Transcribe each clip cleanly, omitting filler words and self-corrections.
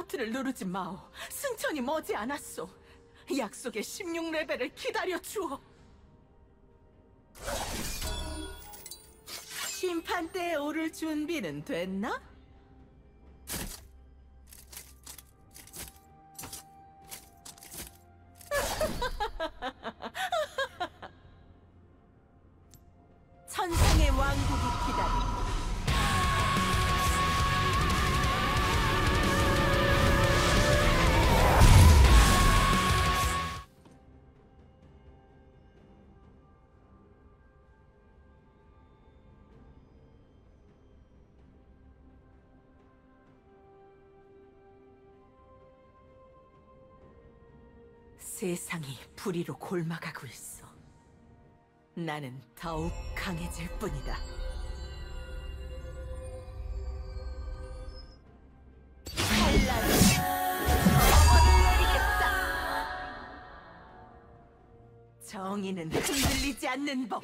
버튼을 누르지 마오. 승천이 머지 않았소. 약속의 16레벨을 기다려주오. 심판대에 오를 준비는 됐나? 천상의 왕국이 기다린다. 세상이 불의로 골마가고 있어. 나는 더욱 강해질 뿐이다. 찬란히 정원을 내리겠다. 정의는 흔들리지 않는 법.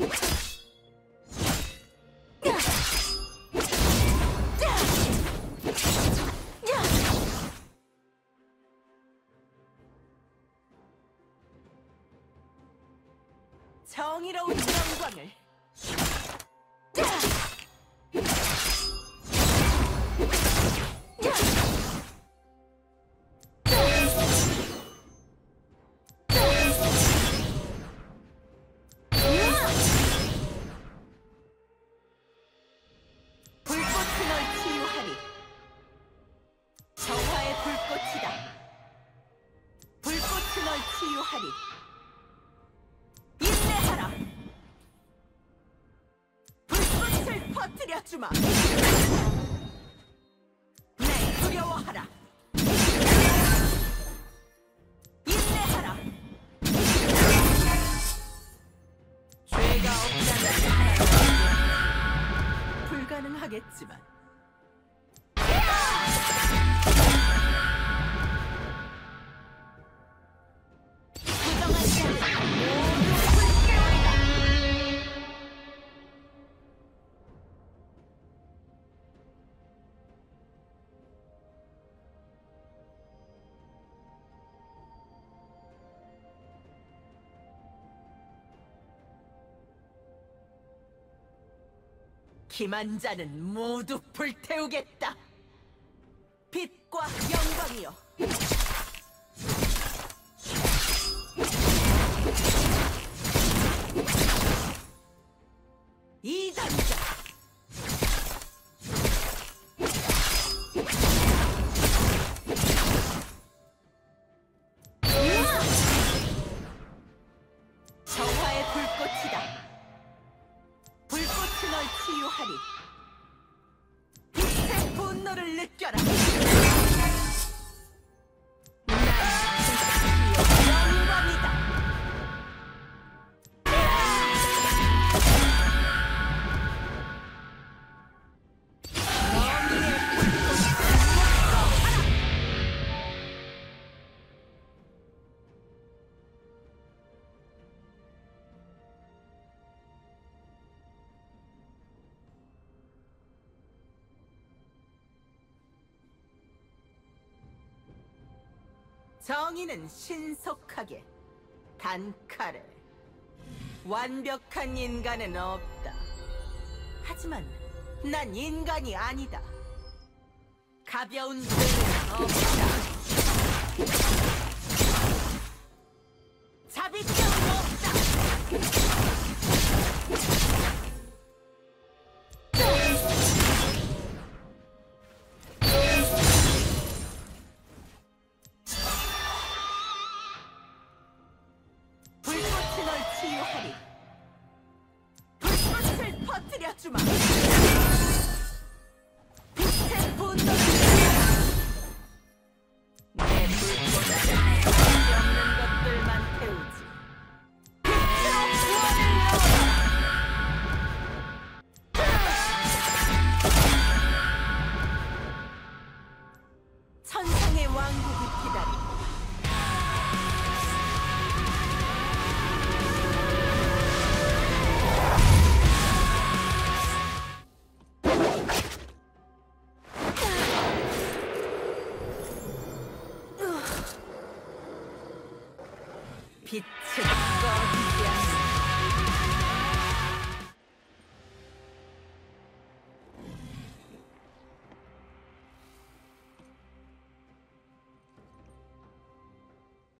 정의로운 영광을. 불꽃이 널 치유하리. 정화의 불꽃이다. 불꽃이 널 치유하리. 인내하라. 불꽃을 퍼뜨려주마. 날 두려워하라. 인내하라. 죄가 없다면 불가능하겠지만 부정한 자는 모두 불태워라. 기만 자는 모두 불태우겠다. 빛과 영광이여. 이단자. 정화의 불꽃이다. 불꽃이 널 치유하리. 빛의 분노를 느껴라. 난 영광이다. 정의는 신속하게, 단칼에. 완벽한 인간은 없다. 하지만 난 인간이 아니다. 가벼운 죄는 없다. 자비병은 없다. 불꽃이 널 치유하리. 불꽃을 퍼뜨려주마. 빛의 분노를. 내 불꽃은 없는 것들만 태우지. 빛으로 구원을 넣어라. 천상의 왕국이 기다린다. 빛은 꺼지지 않아.